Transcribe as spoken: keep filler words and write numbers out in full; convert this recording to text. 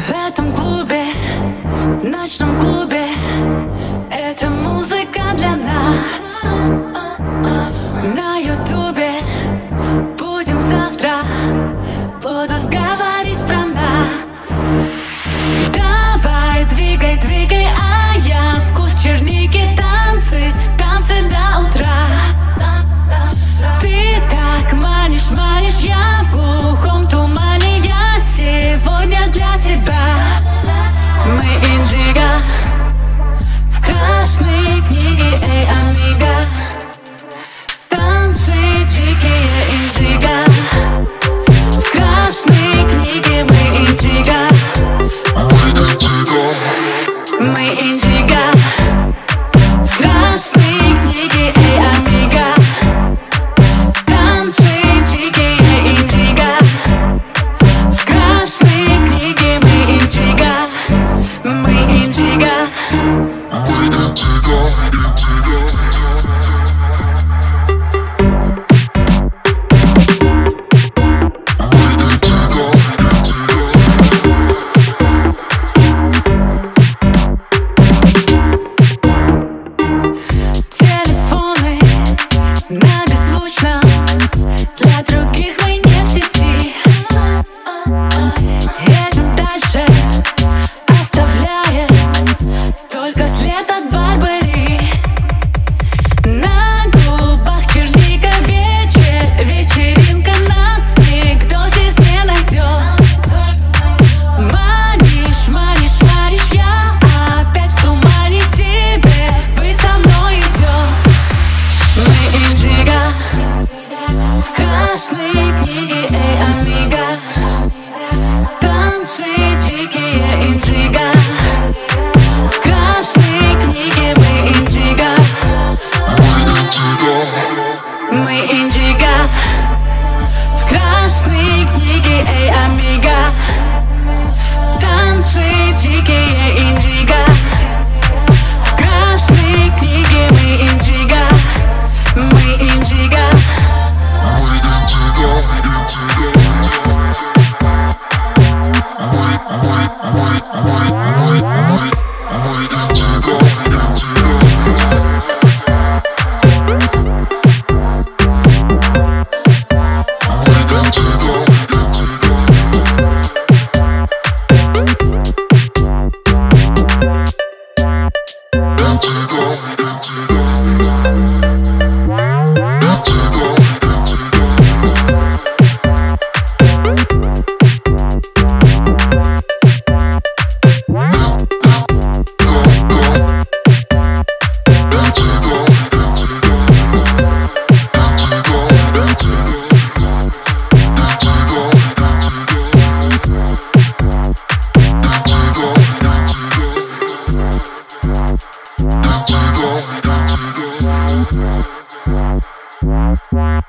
В этом клубе, в ночном клубе, это музыка для нас. На ютубе будем завтра, будут говорить про нас. Давай, двигай, двигай, а я вкус черники, танцы, танцы до утра. Ты так манишь, манишь, я в глухом тумане, я сегодня для тебя. Мы Индиго в красной книге, эй, амиго. Танцы дикие, Индиго. В красной книге мы Индиго. Мы Индиго. В красной книге, эй, амиго. Танцы дикие, Индиго. В красной книге мы Индиго. Мы Индиго. Телефоны на беззвучном, для других мы не в сети. Едем дальше, оставляя только след от Барбари. На губах черника, вечер, вечеринка, нас никто здесь не найдет. Манишь, манишь, манишь, я опять в тумане, тебе быть со мной идет. Мы Индиго в красной книге, эй, амиго. Танцы дикие, Индиго. В красной книге мы Индиго. Мы Индиго. В красной книге, эй, амиго. Танцы дикие, Индиго. В красной книге мы Индиго. Мы Индиго. Wow.